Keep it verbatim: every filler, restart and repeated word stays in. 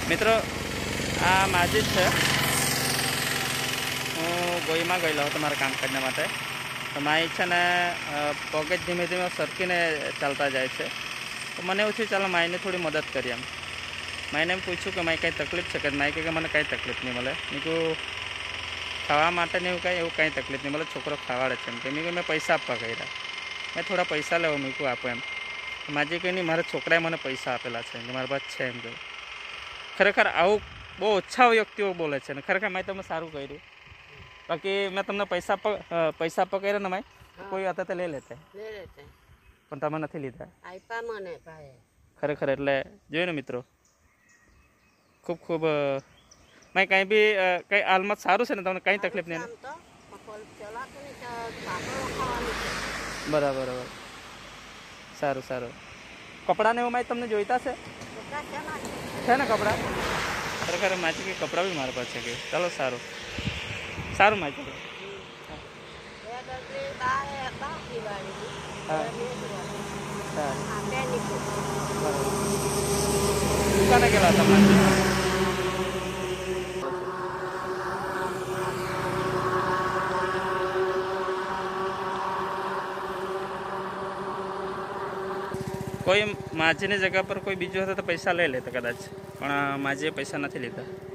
મિત્રો આ માજી જ છે। હું ગોઈમાં ગયેલો હતો મારા કામકાજના માટે, તો માઈ છે ને પગે ધીમે ધીમે સરકીને ચાલતા જાય છે। તો મને એવું થયું ચાલો માઈને થોડી મદદ કરીએ એમ। માઈને એમ પૂછ્યું કે માઈ કંઈ તકલીફ છે કે? માઈ કહે કે મને કાંઈ તકલીફ નહીં મળે। મેં કહ્યું ખાવા માટે ને એવું કાંઈ એવું કાંઈ તકલીફ નહીં મળે, છોકરો ખાવાડે છે એમ કે। મેં કહ્યું મેં પૈસા આપવા કર્યા, મેં થોડા પૈસા લેવા મેં કહું આપો એમ। માજી કહી નહીં મારા છોકરાએ મને પૈસા આપેલા છે કે મારા પાસે છે એમ કહ્યું। ખરેખર આવું બહુ ઓછા વ્યક્તિઓ બોલે છે ને ખરેખર માઈ તમે સારું કર્યું। બાકી મેં તમને પૈસા પૈસા આપવા કર્યા ને માઈ કોઈ હતા તો લઈ લેતે પણ તમે નથી લીધા। ખરેખર એટલે જોયું ને મિત્રો, ખૂબ ખૂબ મેં કંઈ બી કંઈ હાલમાં સારું છે ને, તમને કંઈ તકલીફ નહીં? બરાબર બરાબર, સારું સારું। કપડાને એવું માઈ તમને જોઈતા છે છે ને કપડાં? ખરેખર માજી કે કપડાં બી મારા પાસે છે કે ચાલો સારું સારું માજી ચાલો। હા સારું દુકાને ગયેલા હતા માજી? કોઈ માજીની જગ્યા પર કોઈ બીજું હતું તો પૈસા લઈ લેતા કદાચ, પણ માજીએ પૈસા નથી લીધા।